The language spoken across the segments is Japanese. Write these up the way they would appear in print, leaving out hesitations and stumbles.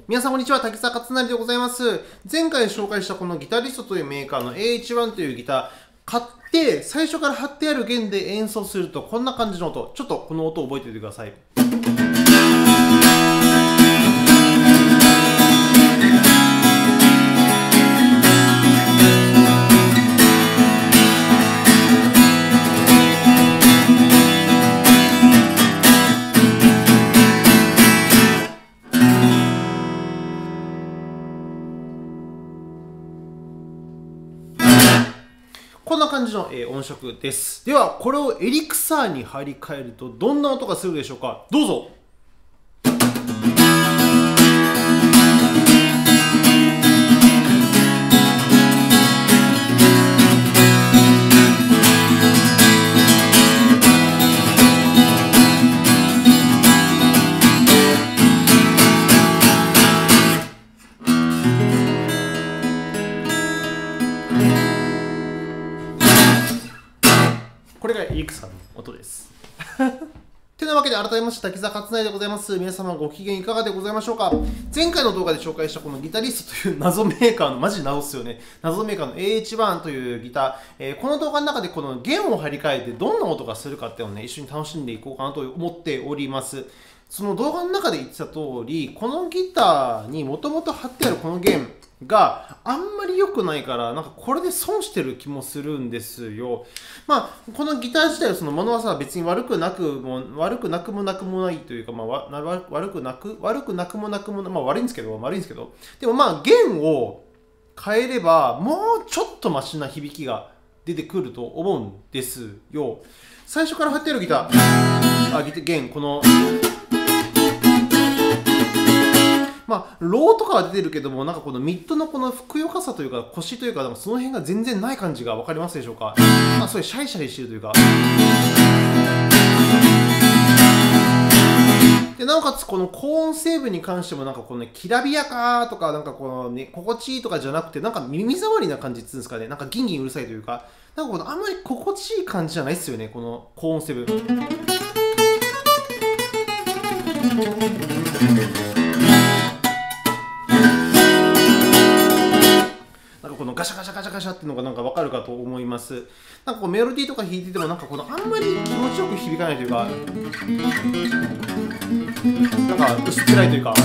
皆さんこんにちは、滝沢勝成でございます。前回紹介したこのギタリストというメーカーの AH1 というギター、買って最初から貼ってある弦で演奏するとこんな感じの音。ちょっとこの音を覚えておいてください。こんな感じの音色です。では、これをエリクサーに張り替えるとどんな音がするでしょうか。どうぞ。これがエリクサーの音です。てなわけで改めまして滝沢勝成でございます。皆様ご機嫌いかがでございましょうか。前回の動画で紹介したこのギタリストという謎メーカーの、マジ謎っすよね。謎メーカーの AH1 というギター、この動画の中でこの弦を張り替えてどんな音がするかっていうのをね、一緒に楽しんでいこうかなと思っております。その動画の中で言ってた通り、このギターにもともと貼ってあるこの弦があんまり良くないから、なんかこれで損してる気もするんですよ。まあ、このギター自体はそのものはさ、別に悪くなくもなくもないというか、まあ、悪くなくもまあ悪いんですけど、でもまあ弦を変えれば、もうちょっとマシな響きが出てくると思うんですよ。最初から貼ってあるギター、弦、この、まあ、ローとかは出てるけども、なんかこのミッドのこのふくよかさというか、腰というか、なんかその辺が全然ない感じが分かりますでしょうか。まあ、そういうシャリシャリしてるというか。でなおかつ、この高音成分に関しても、なんかこのね、きらびやかとか、なんかこのね、心地いいとかじゃなくて、なんか耳障りな感じっていうんですかね、なんかギンギンうるさいというか、なんかこのあんまり心地いい感じじゃないですよね、この高音成分。このガシャガシャガシャガシャっていうのがなんか分かるかと思います。なんかこうメロディーとか弾いててもなんかこのあんまり気持ちよく響かないというか、なんか薄っぺらいというか。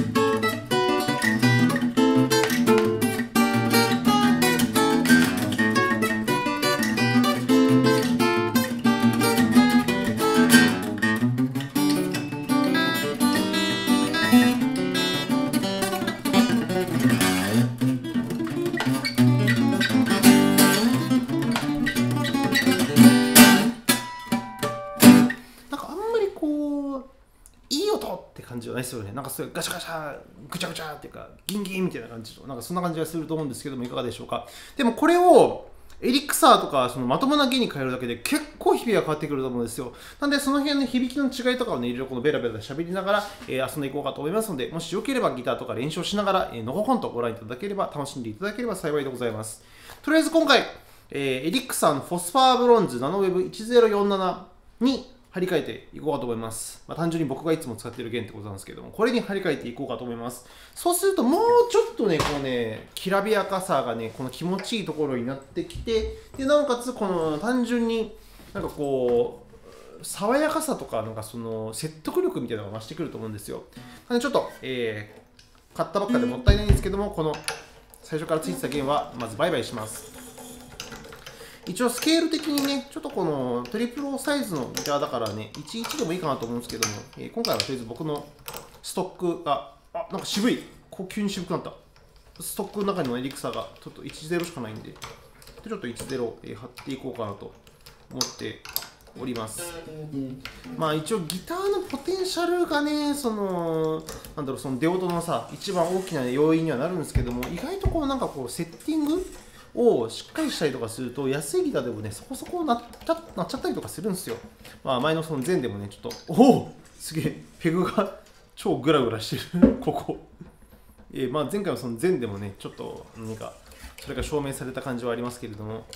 って感じじゃないですよね。なんかそういうガシャガシャ、ぐちゃぐちゃっていうか、ギンギンみたいな感じと、なんかそんな感じがすると思うんですけども、いかがでしょうか。でもこれをエリクサーとかそのまともな弦に変えるだけで結構響きが変わってくると思うんですよ。なんでその辺の響きの違いとかをね、いろいろこのベラベラ喋りながら、遊んでいこうかと思いますので、もしよければギターとか練習をしながら、のほほんとご覧いただければ、楽しんでいただければ幸いでございます。とりあえず今回、エリクサーのフォスファーブロンズナノウェブ1047に張り替えていこうかと思います。まあ、単純に僕がいつも使っている弦ってことなんですけども、これに張り替えていこうかと思います。そうすると、もうちょっとね、このね、きらびやかさがね、この気持ちいいところになってきて、でなおかつ、この単純になんかこう、爽やかさとか、なんかその説得力みたいなのが増してくると思うんですよ。なのでちょっと、買ったばっかでもったいないんですけども、この最初からついてた弦は、まずバイバイします。一応スケール的にね、ちょっとこのトリプルサイズのギターだからね、11でもいいかなと思うんですけども、今回はとりあえず僕のストックが、なんか渋い、急に渋くなった。ストックの中にもエリクサーがちょっと10しかないんで、ちょっと10、貼っていこうかなと思っております。まあ一応ギターのポテンシャルがね、その出音のさ、一番大きな要因にはなるんですけども、意外とこうなんかこうセッティングをしっかりしたりとかすると、安いギターでもね、そこそこなっちゃったりとかするんですよ。まあ前のその前でもね、ちょっと、おおすげえ、ペグが超グラグラしてる、ここ。まあ前回のその前でもね、ちょっと何か、それが証明された感じはありますけれども、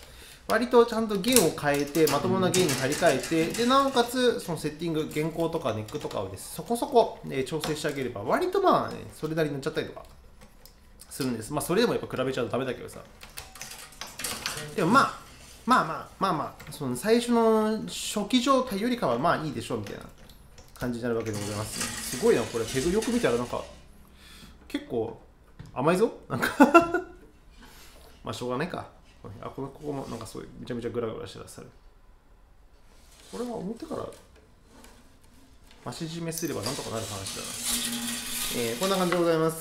割とちゃんと弦を変えてまともな弦に張り替えて、でなおかつそのセッティング、弦高とかネックとかをですそこそこ、調整してあげれば割とまあねそれなりに乗っちゃったりとかするんです。まあそれでもやっぱ比べちゃうとダメだけどさ、でもまあその最初の初期状態よりかはまあいいでしょうみたいな感じになるわけでございます。すごいなこれ、ペグよく見たらなんか結構甘いぞなんかまあしょうがないか。ここもなんかそういうめちゃめちゃグラグラしてらっしゃる。これは表から増し締めすればなんとかなる話だな。こんな感じでございます。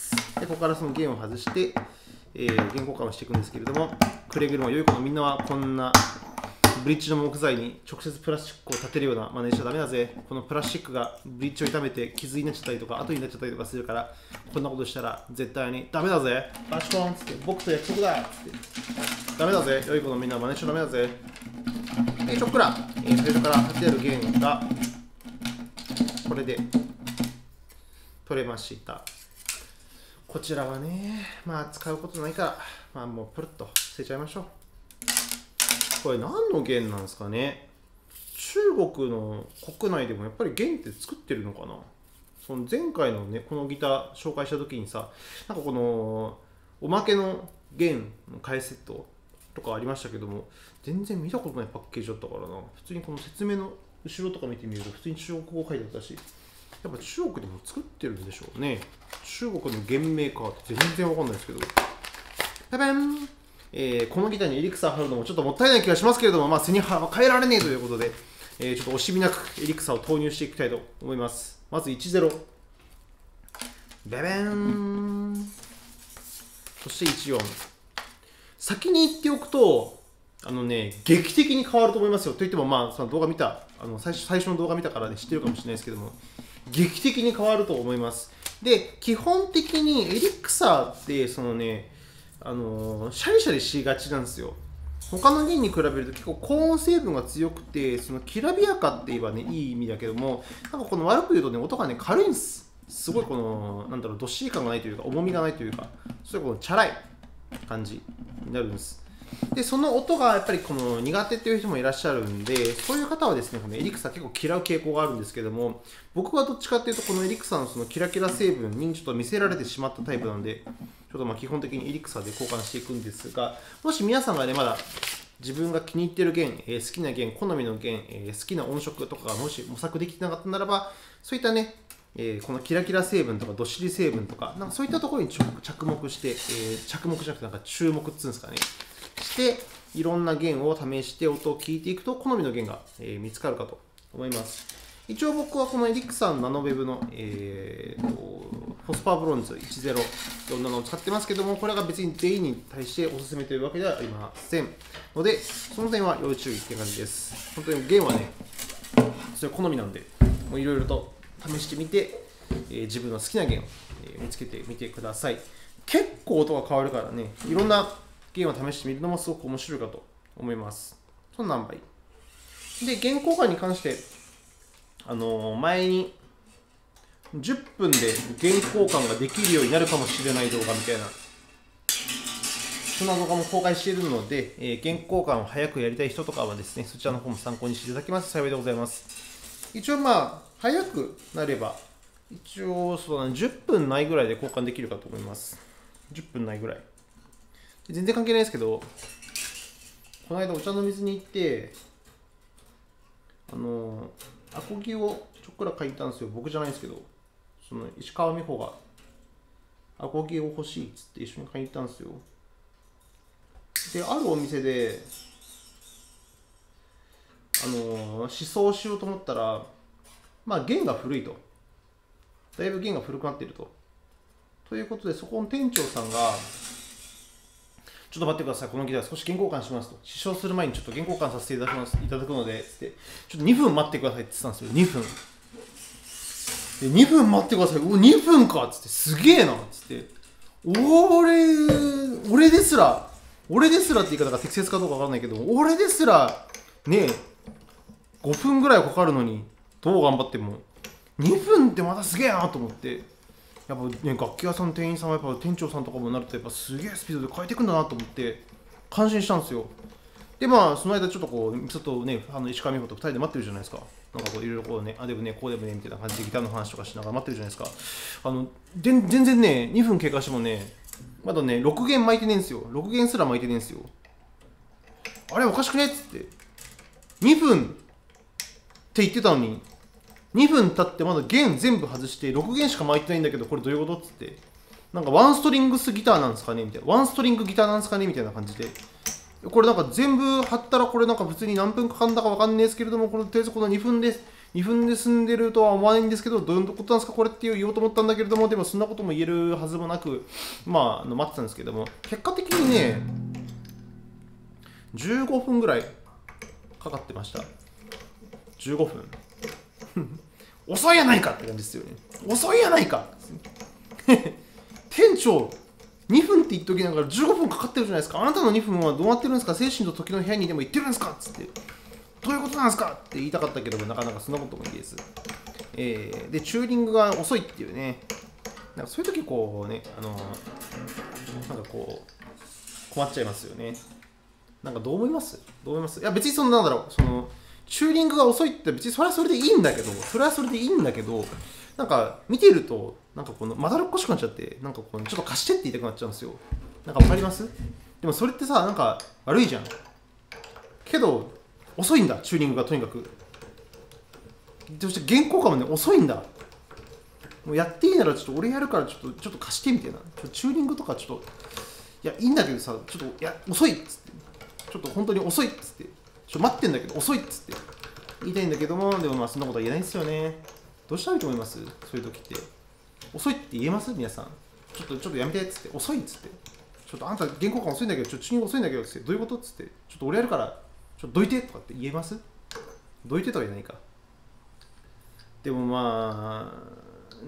でここからその弦を外して、弦交換をしていくんですけれども、くれぐれも良い子のみんなはこんなブリッジの木材に直接プラスチックを立てるような真似しちゃダメだぜ。このプラスチックがブリッジを傷めて傷になっちゃったりとか跡になっちゃったりとかするから、こんなことしたら絶対にダメだぜ。バシコンっつって僕と約束だっつってダメだぜ。良い子のみんなは真似しちゃダメだぜ。でちょっくら、最初から貼ってある弦がこれで取れました。こちらはね、まあ使うことないから、まあもうプルッと捨てちゃいましょう。これ何の弦なんですかね。中国の国内でもやっぱり弦って作ってるのかな。その前回のね、このギター紹介した時にさ、なんかこのおまけの弦の替えセットとかありましたけども、全然見たことないパッケージだったからな。普通にこの説明の後ろとか見てみると、普通に中国語書いてあったし、やっぱ中国でも作ってるんでしょうね。中国の弦メーカーって全然わかんないですけど。ペペンこのギターにエリクサー貼るのもちょっともったいない気がしますけれども、まあ背に変えられねえということで、ちょっと惜しみなくエリクサーを投入していきたいと思います。まず10。ベベン。そして14。先に言っておくと、劇的に変わると思いますよ。といっても、まあ、その動画見た、最初の動画見たからね、知ってるかもしれないですけども、劇的に変わると思います。で、基本的にエリクサーって、そのね、シャリシャリしがちなんですよ。他の弦に比べると結構高音成分が強くて、そのきらびやかって言えばね、いい意味だけども、なんかこの悪く言うとね、音がね、軽いんです。すごいこの、なんだろう、どっしり感がないというか、重みがないというか、そういうこのチャラい感じになるんです。で、その音がやっぱりこの苦手っていう人もいらっしゃるんで、そういう方はですね、このエリクサー結構嫌う傾向があるんですけども、僕はどっちかっていうと、このエリクサーのそのキラキラ成分にちょっと見せられてしまったタイプなんで、ちょっとまあ基本的にエリクサーで交換していくんですが、もし皆さんがね、まだ自分が気に入ってる弦、好きな弦、好みの弦、好きな音色とかがもし模索できてなかったならば、そういったね、このキラキラ成分とかどっしり成分とか、なんかそういったところに着目して、着目じゃなくてなんか注目っつうんですかね。して、いろんな弦を試して音を聞いていくと、好みの弦が、見つかるかと思います。一応僕はこのエリクサーのナノウェブの、フォスファーブロンズ1047を使ってますけども、これが別に全員に対しておすすめというわけではありませんので、その点は要注意って感じです。本当に弦はね、それ好みなんで、いろいろと試してみて、自分の好きな弦を、見つけてみてください。結構音が変わるからね、いろんな弦を試してみるのもすごく面白いかと思います。そんなんばいい。で、弦交換に関して、前に10分で弦交換ができるようになるかもしれない動画みたいな、そんな動画も公開しているので、弦交換を早くやりたい人とかはですね、そちらの方も参考にしていただけますと幸いでございます。一応まあ、早くなれば、一応そうだね、10分ないぐらいで交換できるかと思います。10分ないぐらい。全然関係ないですけど、この間お茶の水に行って、アコギをちょっくら借りたんですよ。僕じゃないんですけど、その石川美穂がアコギを欲しいっつって一緒に買いに行ったんですよ。で、あるお店で、試奏しようと思ったら、まあ弦が古いと。だいぶ弦が古くなっていると。ということで、そこの店長さんが、ちょっと待ってください、このギター少し弦交換しますと。試唱する前にちょっと弦交換させていただくので、つって、ちょっと2分待ってくださいって言ってたんですよ、2分。で、2分待ってください、2分かっつって、すげえなっつって、俺ですらって言い方が適切かどうかわからないけど、俺ですら、ねえ、5分ぐらいかかるのに、どう頑張っても、2分ってまたすげえなと思って、やっぱね、楽器屋さんの店員さんはやっぱ店長さんとかもなるとやっぱすげえスピードで変えていくんだなと思って感心したんですよ。 で、まあ、その間ちょっとこう、ちょっとね、石川美穂と2人で待ってるじゃないですか。なんかこう、いろいろこうね、あでもね、こうでもね、みたいな感じでギターの話とかしながら待ってるじゃないですか。全然ね、2分経過してもね、まだね、6弦巻いてねえんですよ。6弦すら巻いてねえんですよ。あれ、おかしくねっつって。2分って言ってたのに、2分経ってまだ弦全部外して、6弦しか巻いてないんだけど、これどういうことっつって。なんかワンストリングスギターなんですかねみたいな。ワンストリングギターなんですかねみたいな感じで。これなんか全部貼ったらこれなんか普通に何分かかんだかわかんないですけれども、このとりあえずこの2分で済んでるとは思わないんですけど、どういうことなんですかこれって言おうと思ったんだけれども、でもそんなことも言えるはずもなく、まあ、待ってたんですけども、結果的にね、15分ぐらいかかってました。15分。遅いやないかって感じですよね。遅いやないか店長、2分って言っときながら15分かかってるじゃないですか。あなたの2分はどうなってるんですか。精神と時の部屋にでも行ってるんですかっつって。どういうことなんですかって言いたかったけども、なかなかそんなことも言えず。で、チューニングが遅いっていうね。なんかそういう時こうね、なんかこう、困っちゃいますよね。なんかどう思いますいや別になんだろう、チューニングが遅いって別にそれはそれでいいんだけど、なんか見てると、なんかまだろっこしくなっちゃって、なんかちょっと貸してって言いたくなっちゃうんですよ。なんかわかります？でもそれってさ、なんか悪いじゃん。けど、遅いんだ、チューニングがとにかく。そして原稿感もね、遅いんだ。もうやっていいならちょっと俺やるからちょっと貸してみたいな。チューニングとかちょっと、いや、いいんだけどさ、ちょっと、いや、遅いっつって。ちょっと本当に遅いっつって。待ってんだけど遅いっつって。言いたいんだけども、でもまあそんなことは言えないんですよね。どうしたらいいと思います？そういう時って。遅いって言えます皆さん。ちょっとやめてっつって。遅いっつって。ちょっとあんた原稿感遅いんだけど、チューニング遅いんだけどっつって。どういうことっつって。ちょっと俺やるから、ちょっとどいてとかって言えます？どいてとは言えないか。でもまあ、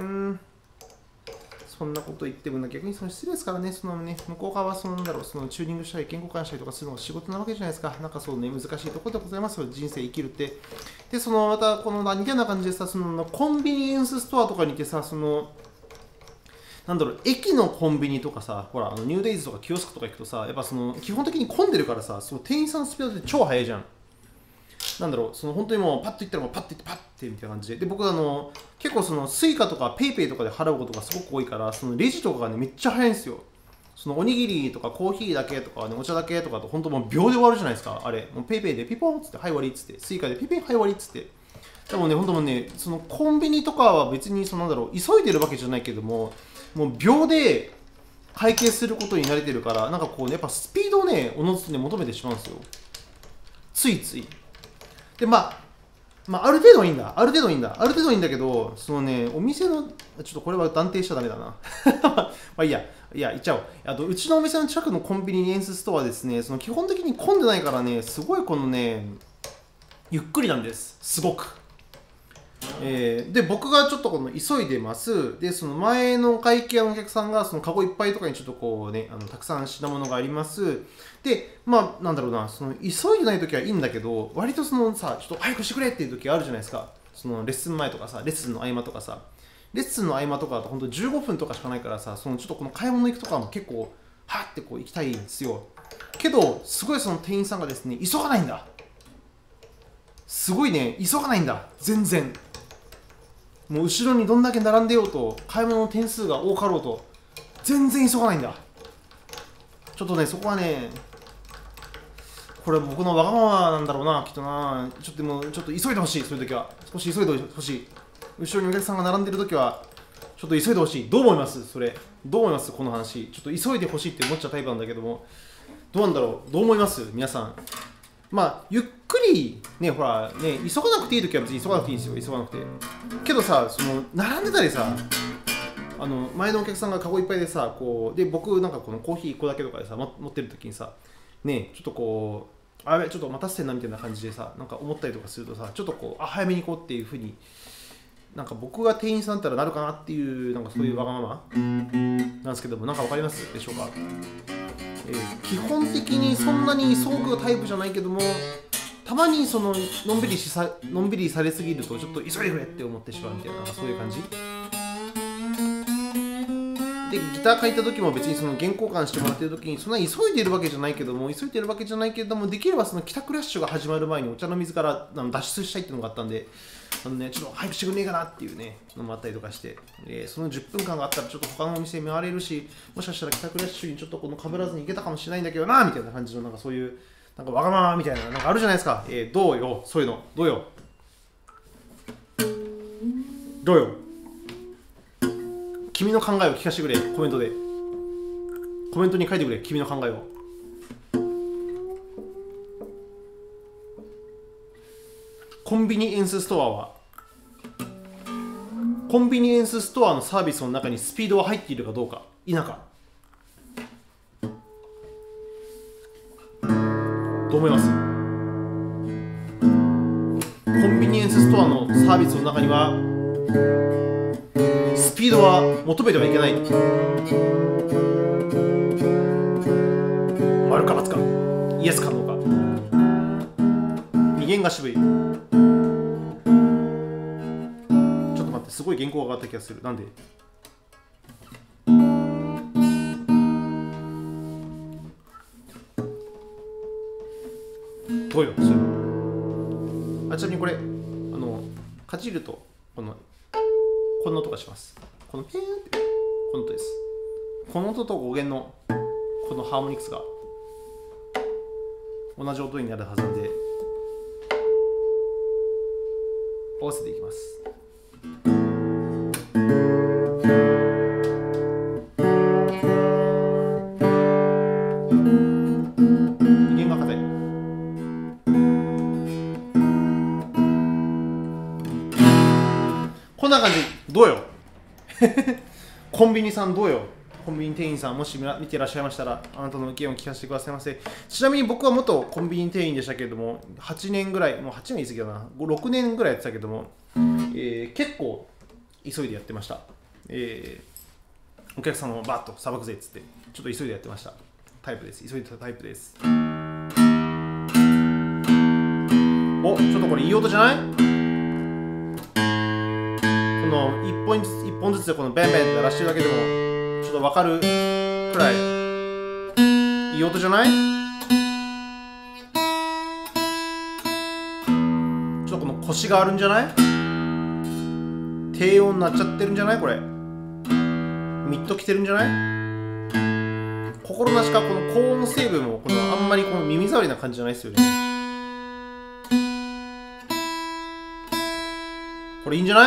そんなこと言っても逆に失礼ですからね、向こう側はチューニングしたり、言語化したりとかするのが仕事なわけじゃないですか。なんか難しいところでございますよ、人生生きるって。で、また、似たような感じでさ、コンビニエンスストアとかにいてさ、駅のコンビニとかさ、ほら、ニューデイズとかキオスクとか行くとさ、やっぱ基本的に混んでるからさ、店員さんのスピードって超速いじゃん。本当にもうパッと行ったらもうパッと行ってパッてみたいな感じで。で、僕結構スイカとかペイペイとかで払うことがすごく多いから、レジとかがね、めっちゃ早いんですよ。おにぎりとかコーヒーだけとか、ね、お茶だけとかと本当もう秒で終わるじゃないですか。あれ、もうペイペイでピポンっつって、はい終わりっつって、スイカでピピンはい終わりっつって。でもね、本当もうね、コンビニとかは別に急いでるわけじゃないけども、もう秒で会計することに慣れてるから、なんかこうね、やっぱスピードをね、おのずとね、求めてしまうんですよ。ついつい。で、ある程度はいいんだ。ある程度いいんだけど、お店の、ちょっとこれは断定しちゃダメだな。まあいいや、言っちゃおう。うちのお店の近くのコンビニエンスストアはですね、基本的に混んでないからね、すごいゆっくりなんです。すごく。で、僕がちょっと急いでます。で、前の会計のお客さんが、カゴいっぱいとかにちょっとたくさん品物があります。で、なんだろうな、急いでないときはいいんだけど、割とちょっと早くしてくれっていうときあるじゃないですか。レッスン前とかさ、レッスンの合間とかさ、レッスンの合間とかだと本当15分とかしかないからさ、ちょっと買い物行くとかも結構、はって行きたいんですよ。けど、すごい店員さんがですね、急がないんだ。すごいね、急がないんだ。全然。もう後ろにどんだけ並んでようと、買い物の点数が多かろうと、全然急がないんだ。ちょっとね、そこはね、これ僕のわがままなんだろうな、きっとな。ちょっと急いでほしい、そういう時は。少し急いでほしい。後ろにお客さんが並んでる時は、ちょっと急いでほしい。どう思いますそれ。どう思いますこの話。ちょっと急いでほしいって思っちゃうタイプなんだけども、どうなんだろうどう思います皆さん。ゆっくり、ね、ほら、ね、急がなくていい時は別に急がなくていいんですよ、急がなくて。けどさ、並んでたりさ、前のお客さんがカゴいっぱいでさ、で、僕なんかコーヒー1個だけとかでさ、持ってる時にさ、ね、ちょっとあれ、ちょっと待たせてんなみたいな感じでさ、なんか思ったりとかするとさ、ちょっと早めに行こうっていうふうに、なんか僕が店員さんだったらなるかなっていう、なんかそういうわがままなんですけども、なんかわかりますでしょうか。基本的にそんなに急ぐタイプじゃないけども、たまにのんびりされすぎるとちょっと急いでくれって思ってしまうみたいな、そういう感じでギター書いた時も別にその原稿感してもらってる時にそんなに急いでるわけじゃないけどもできればその帰宅ラッシュが始まる前にお茶の水から脱出したいっていうのがあったんで、ちょっと早くしてくんねえかなっていうねのもあったりとかして、その10分間があったらちょっと他のお店回れるし、もしかしたら帰宅ラッシュにちょっとこの被らずに行けたかもしれないんだけどなみたいな感じのなんかそういうなんかわがままみたいななんかあるじゃないですか。どうよそういうのどうよ君の考えを聞かせてくれ。コメントに書いてくれ君の考えを。コンビニエンスストアのサービスの中にスピードは入っているかどうか否か、どう思います？コンビニエンスストアのサービスの中にはスピードは求めてはいけない。丸か×か、イエスかノーか。二弦が渋い。ちょっと待って、すごい原稿が上がった気がする。なんで？どうよそういうの。ちなみにこれかじるとこんな音がします。このピーンってこの音です。この音と5弦のこのハーモニクスが同じ音になるはずなんで合わせていきます。弦が硬い。こんな感じ。どうよコンビニさんどうよ。コンビニ店員さんもし見ていらっしゃいましたらあなたの意見を聞かせてくださいませ。ちなみに僕は元コンビニ店員でしたけれども8年ぐらい、もう8年言い過ぎだな、6年ぐらいやってたけども、結構急いでやってました。お客様をバッとさばくぜっつってちょっと急いでやってましたタイプです。急いでたタイプです。お、ちょっとこれいい音じゃない？この1本ずつでこのベンベンって鳴らしてるだけでもちょっと分かるくらいいい音じゃない？ちょっとこの腰があるんじゃない？低音になっちゃってるんじゃない？これミッドきてるんじゃない？心なしかこの高音成分もこのあんまりこの耳障りな感じじゃないですよね。これいいんじゃない？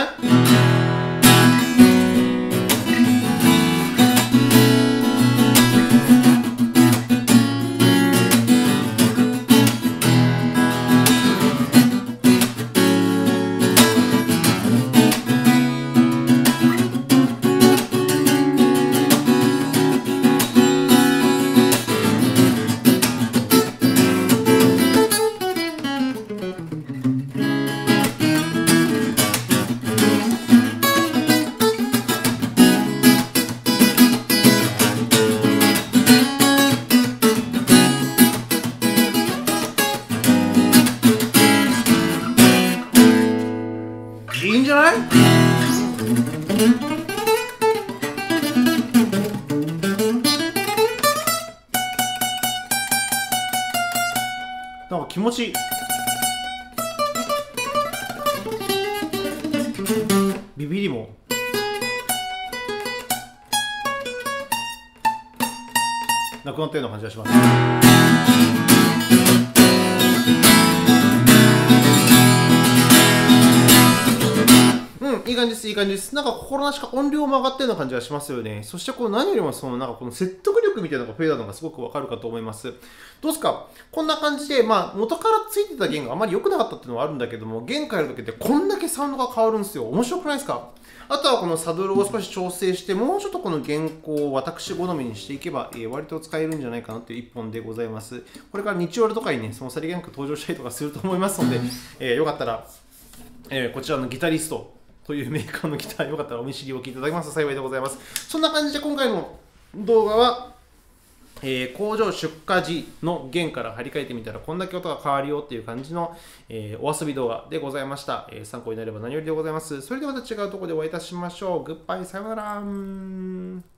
いいんじゃない？なんか気持ちいい。ビビりもなくなったような感じがします。いい感じです、いい感じです。なんか心なしか音量も上がったような感じがしますよね。そしてこの何よりもそのなんかこの説得力みたいなのが増えたのがすごくわかるかと思います。どうですか？こんな感じで、元からついてた弦があまり良くなかったっていうのはあるんだけども、弦変える時ってこんだけサウンドが変わるんですよ。面白くないですか？あとはこのサドルを少し調整して、もうちょっとこの弦高を私好みにしていけば、割と使えるんじゃないかなという一本でございます。これから日曜日とかにね、そのさりげなく登場したりとかすると思いますので、よかったら、こちらのギタリストというメーカーのギター、よかったらお見知りおきいただけますと幸いでございます。そんな感じで今回の動画は、工場出荷時の弦から張り替えてみたらこんだけ音が変わるよっていう感じの、お遊び動画でございました。参考になれば何よりでございます。それではまた違うところでお会いいたしましょう。グッバイ、さようなら。